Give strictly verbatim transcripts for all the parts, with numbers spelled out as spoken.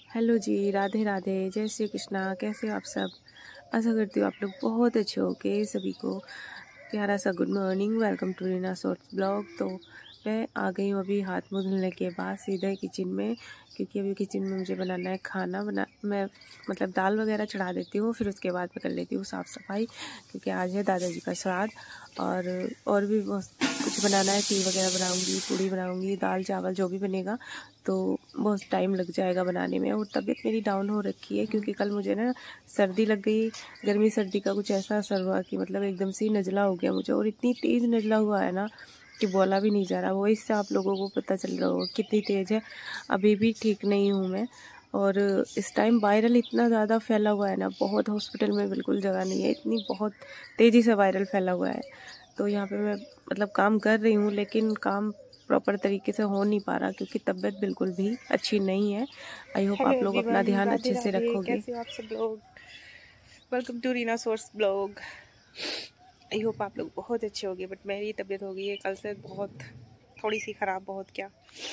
Hello जी, राधे राधे, जय श्री कृष्णा। कैसे हो आप सब? आशा करती हूँ आप लोग बहुत अच्छे हो के। सभी को प्यारा सा good morning, welcome to Reena shorts blog. तो मैं आ गई हूँ अभी हाथ मुँह धुलने के बाद सीधे किचन में, क्योंकि अभी किचन में मुझे बनाना है खाना। बना मैं मतलब दाल वगैरह चढ़ा देती हूँ, फिर उसके बाद मैं कर लेती हूँ साफ़ सफाई, क्योंकि आज है दादाजी का श्राद्ध। और और भी बहुत कुछ बनाना है, खीर वगैरह बनाऊँगी, पूड़ी बनाऊँगी, दाल चावल जो भी बनेगा, तो बहुत टाइम लग जाएगा बनाने में। और तबीयत मेरी डाउन हो रखी है, क्योंकि कल मुझे ना सर्दी लग गई। गर्मी सर्दी का कुछ ऐसा असर हुआ कि मतलब एकदम से नज़ला हो गया मुझे, और इतनी तेज़ नज़ला हुआ है ना कि बोला भी नहीं जा रहा। वो इससे आप लोगों को पता चल रहा होगा कितनी तेज़ है। अभी भी ठीक नहीं हूँ मैं, और इस टाइम वायरल इतना ज़्यादा फैला हुआ है ना, बहुत हॉस्पिटल में बिल्कुल जगह नहीं है, इतनी बहुत तेज़ी से वायरल फैला हुआ है। तो यहाँ पे मैं मतलब काम कर रही हूँ, लेकिन काम प्रॉपर तरीके से हो नहीं पा रहा, क्योंकि तबीयत बिल्कुल भी अच्छी नहीं है। आई होप आप लोग अपना ध्यान अच्छे से रखोगे। कैसे हो आप सब लोग? Welcome to Reena shorts blog. I hope आप लोग बहुत अच्छे होंगे, बट मेरी तबीयत हो गई है कल से बहुत थोड़ी सी ख़राब, बहुत क्या।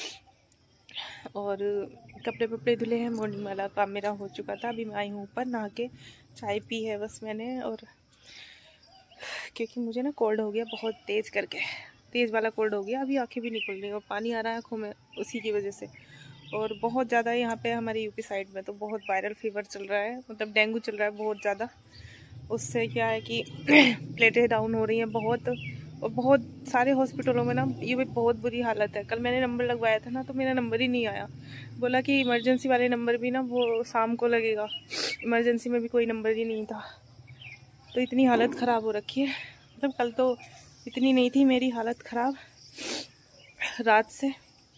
और कपड़े वपड़े धुले हैं, मॉर्निंग वाला काम मेरा हो चुका था। अभी मैं आई हूँ ऊपर नहा के, चाय पी है बस मैंने। और क्योंकि मुझे ना कोल्ड हो गया बहुत तेज़ करके, तेज़ वाला कोल्ड हो गया। अभी आंखें भी नहीं खुल रही और पानी आ रहा है आँखों में उसी की वजह से। और बहुत ज़्यादा यहाँ पे हमारे यूपी साइड में तो बहुत वायरल फीवर चल रहा है, मतलब डेंगू चल रहा है बहुत ज़्यादा। उससे क्या है कि प्लेटें डाउन हो रही हैं बहुत, और बहुत सारे हॉस्पिटलों में ना ये भी बहुत बुरी हालत है। कल मैंने नंबर लगवाया था ना, तो मेरा नंबर ही नहीं आया। बोला कि इमरजेंसी वाले नंबर भी ना वो शाम को लगेगा, इमरजेंसी में भी कोई नंबर ही नहीं था। तो इतनी हालत ख़राब हो रखी है, मतलब कल तो इतनी नहीं थी मेरी हालत ख़राब। रात से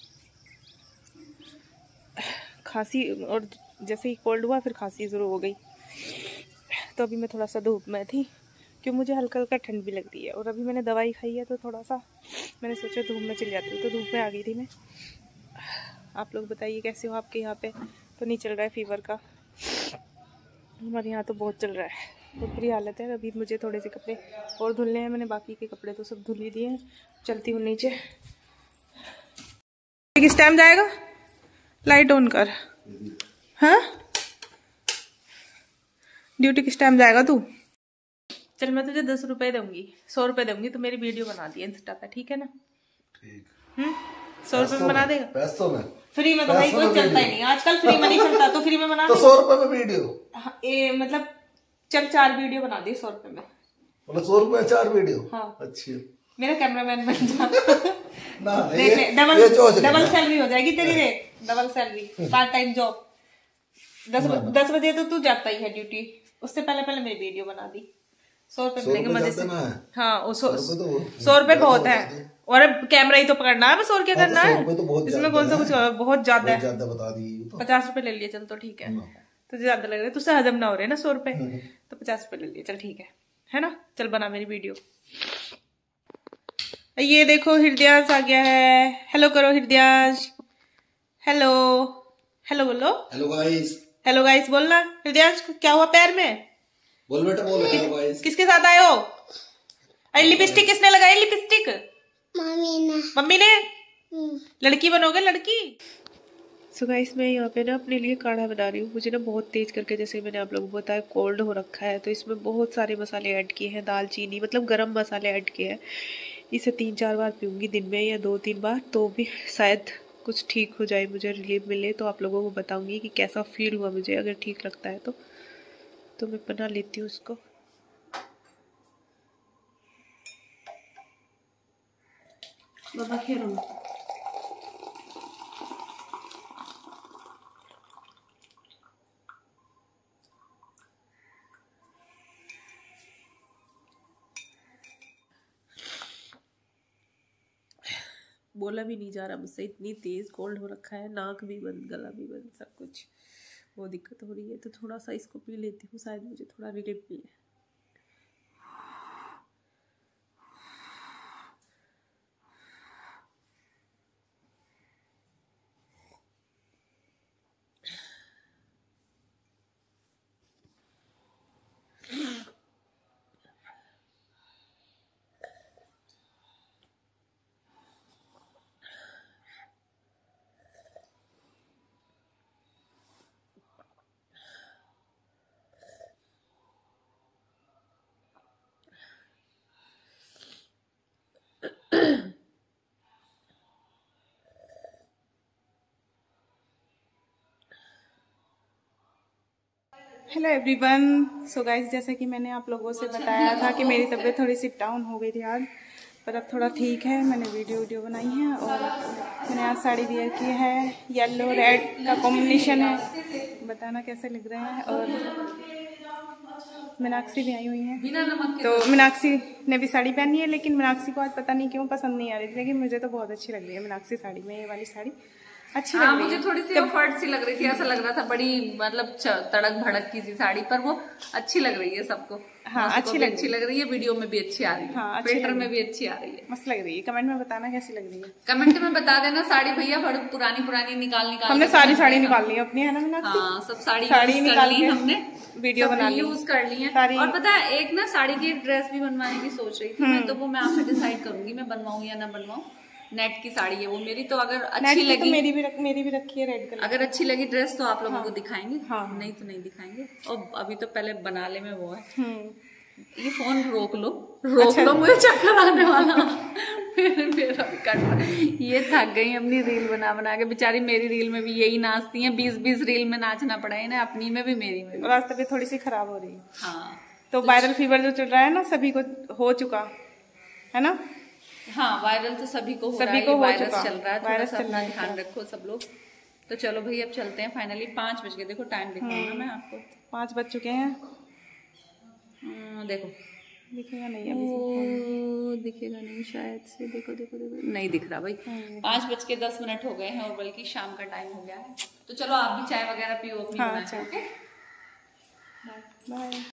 खांसी, और जैसे ही कोल्ड हुआ फिर खांसी शुरू हो गई। तो अभी मैं थोड़ा सा धूप में थी, क्योंकि मुझे हल्का हल्का ठंड भी लग रही है। और अभी मैंने दवाई खाई है, तो थोड़ा सा मैंने सोचा धूप में चली जाती हूँ, तो धूप में आ गई थी मैं। आप लोग बताइए कैसे हो? आपके यहाँ पे तो नहीं चल रहा है फीवर का? हमारे यहाँ तो बहुत चल रहा है, बहुत बुरी हालत है। अभी मुझे थोड़े से कपड़े और धुलने हैं, मैंने बाकी के कपड़े तो सब धुल ही दिए हैं। चलती हूँ नीचे। किस टाइम जाएगा? लाइट ऑन कर। हाँ, ड्यूटी किस टाइम जाएगा तू? चल मैं तुझे दस रुपए दूंगी, सौ रुपए दूंगी, तो मेरी वीडियो बना दी इंस्टा पे, ठीक है ना? ठीक। हम्म, सौ रुपए में बना देगा? पैसों में? फ्री में तो भाई कोई चलता ही नहीं आजकल, फ्री में नहीं चलता, तो फ्री में बना तो सौ रुपए में वीडियो? हाँ, ए, मतलब चल चार वीडियो बना दी सौ रुपए में। मतलब सौ रुपए चार वीडियो? हाँ। अच्छी। मेरा कैमरामैन बन जा। ना देख ले, डबल डबल सैलरी हो जाएगी तेरी रे, double salary, part time job. दस दस बजे तो तू जाता ही है ड्यूटी, उससे पहले पहले मेरी वीडियो बना दी। सौ रुपए मिलेंगे मजे से। हाँ, सौ रुपए बहुत है, और कैमरा ही तो पकड़ना है बस, और क्या करना है इसमें? कौन सा कुछ बहुत ज्यादा है? बता दी। पचास रुपए ले लिए, चल तो ठीक है। तुझे ज्यादा लग रहा है, तुझसे हजम ना हो रहे ना सौ रुपए, तो पचास रुपए ले लिए, चल ठीक है, है ना? चल बना मेरी वीडियो। ये देखो हृदयांश आ गया है। हेलो करो हृदयांश, हेलो हेलो बोलो। हेलो गाइस, हेलो गाइस बोलना। हृदयांश क्या हुआ पैर में? बोल बेटा बोल। Hello guys. किसके साथ आए हो? अरे लिपस्टिक किसने लगाई? लिपस्टिक मम्मी ने। मम्मी ने? लड़की बनोगे, लड़की। सो गाइस मैं यहाँ पे ना अपने लिए काढ़ा बना रही हूँ। मुझे ना बहुत तेज करके, जैसे मैंने आप लोगों को बताया, कोल्ड हो रखा है, तो इसमें बहुत सारे मसाले ऐड किए हैं, दालचीनी मतलब गरम मसाले ऐड किए हैं। इसे तीन चार बार पीऊँगी दिन में, या दो तीन बार, तो भी शायद कुछ ठीक हो जाए, मुझे रिलीफ मिले। तो आप लोगों को बताऊँगी कि कैसा फील हुआ मुझे। अगर ठीक लगता है तो तो मैं बना लेती हूँ उसको। बाबा खेल बोला भी नहीं जा रहा मुझसे, इतनी तेज़ कोल्ड हो रखा है, नाक भी बंद, गला भी बंद, सब कुछ वो दिक्कत हो रही है। तो थोड़ा सा इसको पी लेती हूँ, शायद मुझे थोड़ा रिलीफ मिले। Hello everyone. सो गाइस, जैसा कि मैंने आप लोगों से बताया था कि मेरी तबीयत थोड़ी सी डाउन हो गई थी आज, पर अब थोड़ा ठीक है। मैंने वीडियो वीडियो बनाई है और मैंने आज साड़ी वियर की है। येलो रेड का कॉम्बिनेशन है, बताना कैसे लग रहे हैं। और मीनाक्षी भी आई हुई है, तो मीनाक्षी ने भी साड़ी पहनी है, लेकिन मीनाक्षी को आज पता नहीं क्यों पसंद नहीं आ रही थी, लेकिन मुझे तो बहुत अच्छी लग रही है मीनाक्षी साड़ी में। ये वाली साड़ी अच्छी लग रही है। मुझे थोड़ी सी ऑफर्ड सी लग रही थी, ऐसा लग रहा था बड़ी मतलब तड़क भड़क की सी साड़ी, पर वो अच्छी लग रही है सबको। हाँ, अच्छी लग अच्छी लग रही है, वीडियो में भी अच्छी आ रही है, हाँ, फिल्टर में भी अच्छी आ रही है, मस्त लग रही है। कमेंट में बताना कैसी लग रही है। कमेंट में बता देना। साड़ी भैया बड़ी पुरानी पुरानी निकाल निकाल हमने सारी साड़ी निकाल ली अपनी, है ना मीनाक्षी? हाँ, सब साड़ी साड़ी निकाल ली हमने, वीडियो बना यूज कर ली है। और पता है, एक ना साड़ी की ड्रेस भी बनवाने की सोच रही थी मैं, तो वो मैं आपसे डिसाइड करूंगी मैं बनवाऊं या ना बनवाऊं। नेट की साड़ी है वो मेरी, तो अगर अच्छी लगी तो मेरी भी रख, मेरी भी रखी है रेड कलर। अगर अच्छी लगी ड्रेस तो आप लोगों हाँ, को दिखाएंगे। हाँ, नहीं तो नहीं दिखाएंगे। और अभी तो पहले बनाने में वो है। हम्म ये फोन रोक लो, रोक अच्छा। लो, मुझे चक्कर आने वाला। फिर फिर अभी कट ये थक गई अपनी रील बना बना के बेचारी। मेरी रील में भी यही नाचती है, बीस बीस रील में नाचना पड़ा है ना, अपनी में भी मेरी में भी। और आज तबीयत थोड़ी सी खराब हो रही है। हाँ, तो वायरल फीवर जो चल रहा है ना, सभी को हो चुका है ना। हाँ, वायरल तो सभी को हो सभी रहा है, को वायरस चल रहा है, थोड़ा सा अपना है, ध्यान रखो सब लोग। तो चलो भाई अब चलते हैं फाइनली। पाँच बज गए, देखो टाइम दिखाऊंगा मैं आपको। पाँच बज चुके हैं। देखो दिखेगा नहीं अभी, ओ, दिखेगा नहीं शायद से। देखो देखो देखो, नहीं दिख रहा भाई। पाँच बज के दस मिनट हो गए हैं और बल्कि शाम का टाइम हो गया है। तो चलो आप भी चाय वगैरह पियो अपनी। हाँ, बाय।